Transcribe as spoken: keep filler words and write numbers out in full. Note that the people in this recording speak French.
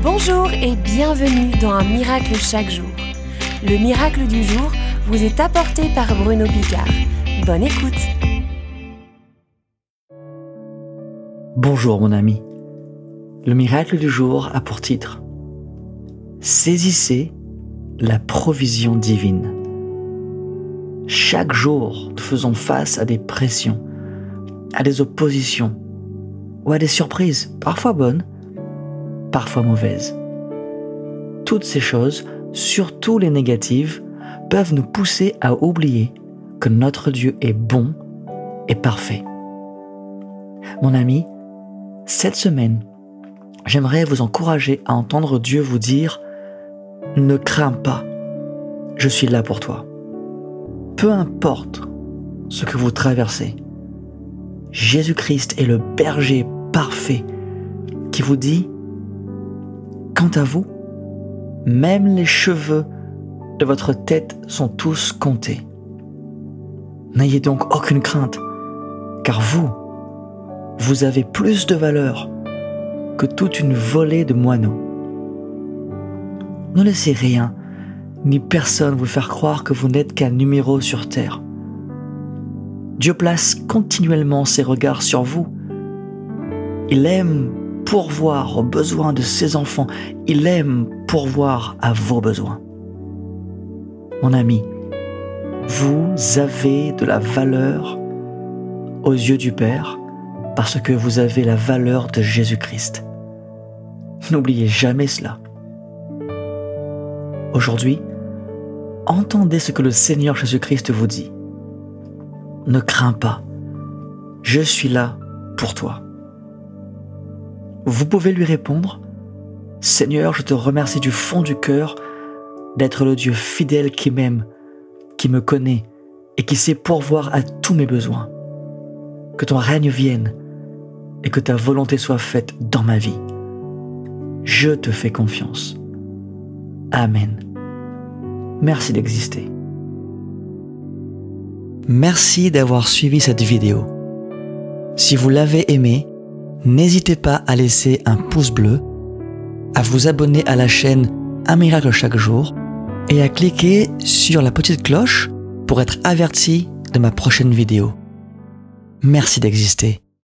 Bonjour et bienvenue dans Un miracle chaque jour. Le miracle du jour vous est apporté par Bruno Picard. Bonne écoute. Bonjour mon ami. Le miracle du jour a pour titre « Saisissez la provision divine ». Chaque jour, nous faisons face à des pressions, à des oppositions ou à des surprises, parfois bonnes, parfois mauvaises. Toutes ces choses, surtout les négatives, peuvent nous pousser à oublier que notre Dieu est bon et parfait. Mon ami, cette semaine, j'aimerais vous encourager à entendre Dieu vous dire « Ne crains pas, je suis là pour toi ». Peu importe ce que vous traversez, Jésus-Christ est le berger parfait qui vous dit « Quant à vous, même les cheveux de votre tête sont tous comptés. N'ayez donc aucune crainte, car vous, vous avez plus de valeur que toute une volée de moineaux. Ne laissez rien ni personne vous faire croire que vous n'êtes qu'un numéro sur terre. Dieu place continuellement ses regards sur vous. Il aime pourvoir aux besoins de ses enfants. Il aime pourvoir à vos besoins. Mon ami, vous avez de la valeur aux yeux du Père parce que vous avez la valeur de Jésus-Christ. N'oubliez jamais cela. Aujourd'hui, entendez ce que le Seigneur Jésus-Christ vous dit. Ne crains pas, je suis là pour toi. Vous pouvez lui répondre, Seigneur, je te remercie du fond du cœur d'être le Dieu fidèle qui m'aime, qui me connaît et qui sait pourvoir à tous mes besoins. Que ton règne vienne et que ta volonté soit faite dans ma vie. Je te fais confiance. Amen. Merci d'exister. Merci d'avoir suivi cette vidéo. Si vous l'avez aimée, n'hésitez pas à laisser un pouce bleu, à vous abonner à la chaîne Un miracle chaque jour et à cliquer sur la petite cloche pour être averti de ma prochaine vidéo. Merci d'exister.